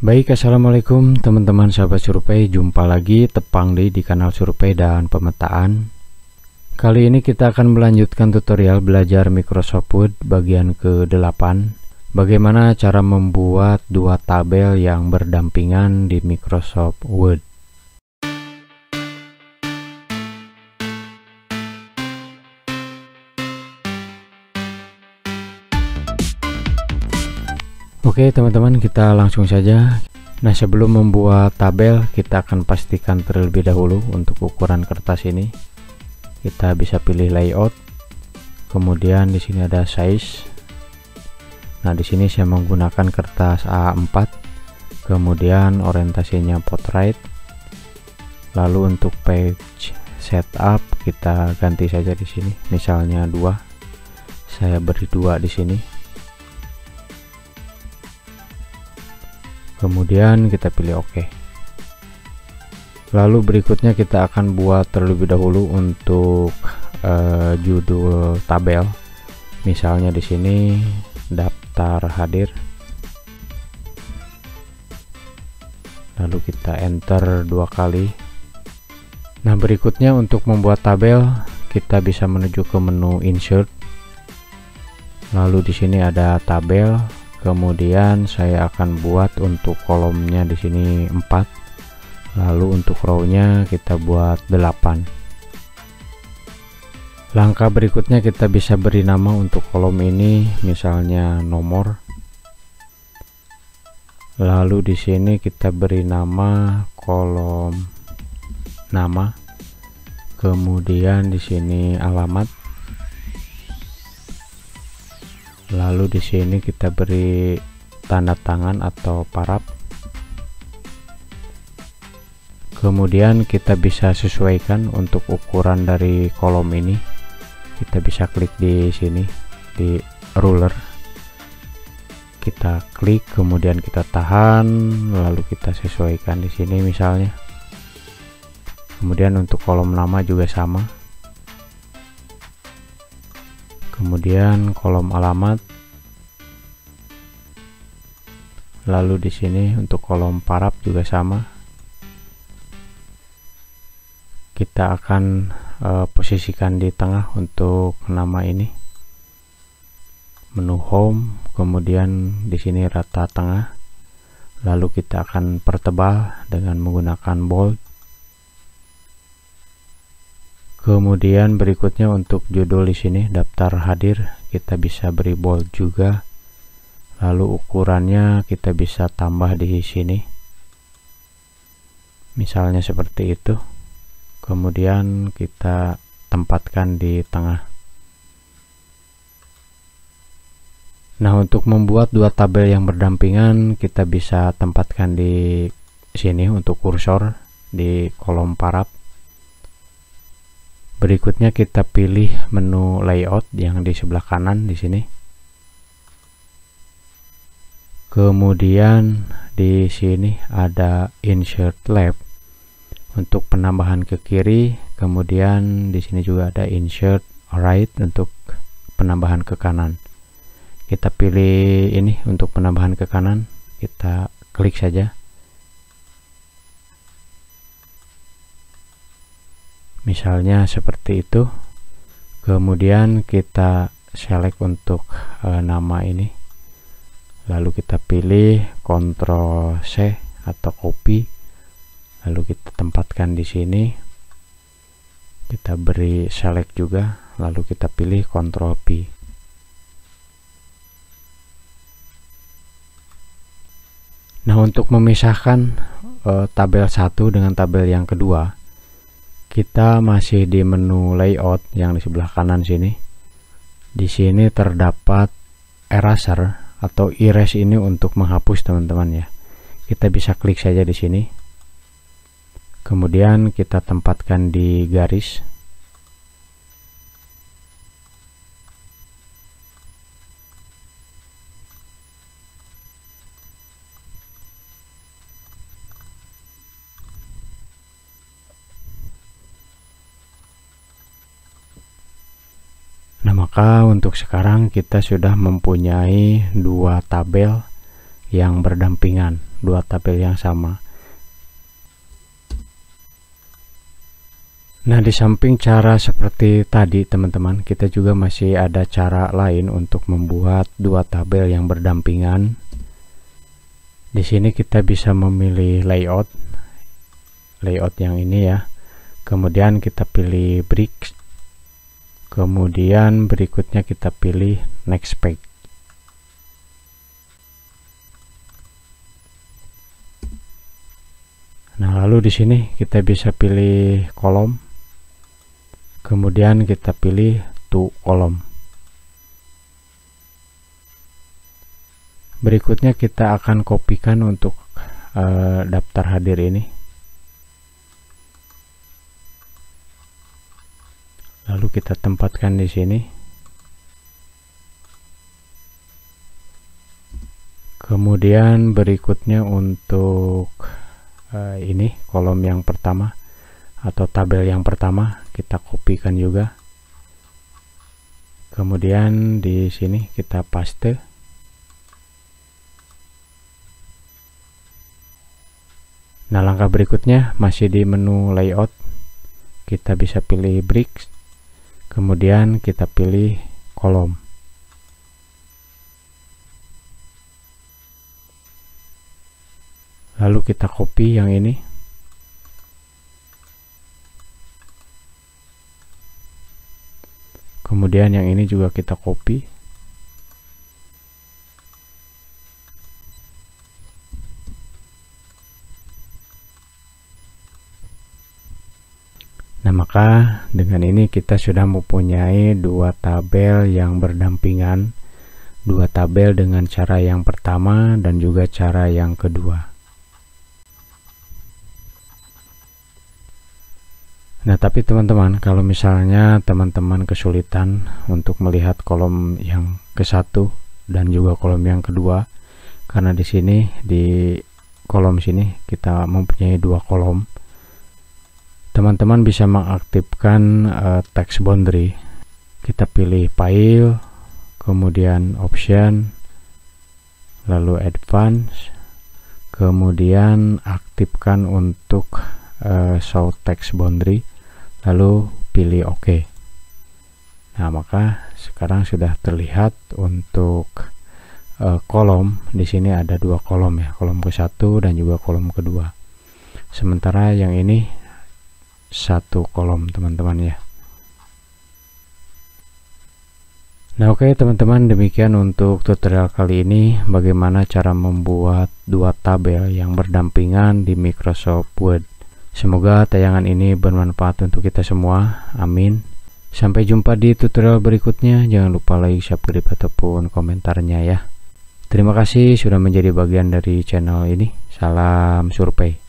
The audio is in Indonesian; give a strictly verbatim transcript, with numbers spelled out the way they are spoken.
Baik, assalamualaikum teman-teman sahabat survei, jumpa lagi Tepang di di kanal survei dan pemetaan. Kali ini kita akan melanjutkan tutorial belajar Microsoft Word bagian ke delapan. Bagaimana cara membuat dua tabel yang berdampingan di Microsoft Word. Oke teman-teman, kita langsung saja. Nah, sebelum membuat tabel, kita akan pastikan terlebih dahulu untuk ukuran kertas ini. Kita bisa pilih layout, kemudian di sini ada size. Nah, di sini saya menggunakan kertas A empat, kemudian orientasinya portrait. Lalu untuk page setup kita ganti saja di sini, misalnya dua. Saya beri dua di sini. Kemudian kita pilih OK. Lalu berikutnya kita akan buat terlebih dahulu untuk uh, judul tabel. Misalnya di sini daftar hadir. Lalu kita enter dua kali. Nah, berikutnya untuk membuat tabel kita bisa menuju ke menu insert. Lalu di sini ada tabel. Kemudian saya akan buat untuk kolomnya di sini empat, lalu untuk row-nya kita buat delapan. Langkah berikutnya kita bisa beri nama untuk kolom ini, misalnya nomor. Lalu di sini kita beri nama kolom nama. Kemudian di sini alamat. Lalu di sini kita beri tanda tangan atau paraf. Kemudian kita bisa sesuaikan untuk ukuran dari kolom ini. Kita bisa klik di sini di ruler. Kita klik, kemudian kita tahan, lalu kita sesuaikan di sini misalnya. Kemudian untuk kolom nama juga sama. Kemudian kolom alamat. Lalu di sini untuk kolom paraf juga sama. Kita akan uh, posisikan di tengah untuk nama ini. Menu home, kemudian di sini rata tengah. Lalu kita akan pertebal dengan menggunakan bold. Kemudian berikutnya untuk judul di sini daftar hadir, kita bisa beri bold juga. Lalu ukurannya kita bisa tambah di sini. Misalnya seperti itu. Kemudian kita tempatkan di tengah. Nah, untuk membuat dua tabel yang berdampingan, kita bisa tempatkan di sini untuk kursor di kolom paraf. Berikutnya kita pilih menu layout yang di sebelah kanan di sini. Kemudian di sini ada insert left untuk penambahan ke kiri, kemudian di sini juga ada insert right untuk penambahan ke kanan. Kita pilih ini untuk penambahan ke kanan, kita klik saja. Misalnya seperti itu. Kemudian kita select untuk e, nama ini. Lalu kita pilih Ctrl C atau copy. Lalu kita tempatkan di sini. Kita beri select juga, lalu kita pilih Ctrl P. Nah, untuk memisahkan e, tabel satu dengan tabel yang kedua, kita masih di menu layout yang di sebelah kanan sini. Di sini terdapat eraser atau erase ini untuk menghapus teman-teman ya. Kita bisa klik saja di sini. Kemudian kita tempatkan di garis. Nah, maka untuk sekarang kita sudah mempunyai dua tabel yang berdampingan, dua tabel yang sama. Nah, di samping cara seperti tadi teman-teman, kita juga masih ada cara lain untuk membuat dua tabel yang berdampingan. Di sini kita bisa memilih layout, layout yang ini ya. Kemudian kita pilih bricks. Kemudian berikutnya kita pilih next page. Nah, lalu di sini kita bisa pilih kolom. Kemudian kita pilih to kolom. Berikutnya kita akan kopikan untuk uh, daftar hadir ini. Lalu kita tempatkan di sini. Kemudian berikutnya untuk uh, ini kolom yang pertama atau tabel yang pertama kita kopikan juga. Kemudian di sini kita paste. Nah, langkah berikutnya masih di menu layout. Kita bisa pilih bricks. Kemudian kita pilih kolom. Lalu kita copy yang ini. Kemudian yang ini juga kita copy. Nah, maka dengan ini kita sudah mempunyai dua tabel yang berdampingan, dua tabel dengan cara yang pertama dan juga cara yang kedua. Nah, tapi teman-teman, kalau misalnya teman-teman kesulitan untuk melihat kolom yang ke satu dan juga kolom yang kedua, karena di sini di kolom sini kita mempunyai dua kolom, teman-teman bisa mengaktifkan uh, text boundary. Kita pilih file, kemudian option, lalu advance, kemudian aktifkan untuk uh, show text boundary, lalu pilih OK. Nah, maka sekarang sudah terlihat untuk uh, kolom. Di sini ada dua kolom ya, kolom ke satu dan juga kolom kedua. Sementara yang ini satu kolom teman-teman ya. Nah, oke okay, teman-teman, demikian untuk tutorial kali ini bagaimana cara membuat dua tabel yang berdampingan di Microsoft Word. Semoga tayangan ini bermanfaat untuk kita semua. Amin. Sampai jumpa di tutorial berikutnya. Jangan lupa like, subscribe ataupun komentarnya ya. Terima kasih sudah menjadi bagian dari channel ini. Salam survei.